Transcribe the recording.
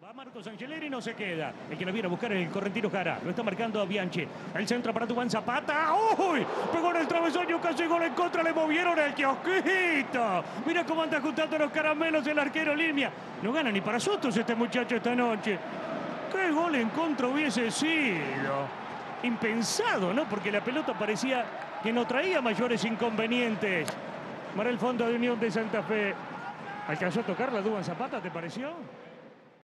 Va Marcos Angeleri, no se queda. El que lo viene a buscar es el correntino Jara. Lo está marcando Bianchi. El centro para Duván Zapata. ¡Uy! Pegó en el travesaño, casi gol en contra. Le movieron el kiosquito. Mira cómo anda juntando los caramelos el arquero Limia. No gana ni para Sotos este muchacho esta noche. ¿Qué gol en contra hubiese sido? Impensado, ¿no? Porque la pelota parecía que no traía mayores inconvenientes. Para el fondo de Unión de Santa Fe. ¿Alcanzó a tocar la Duván Zapata, te pareció?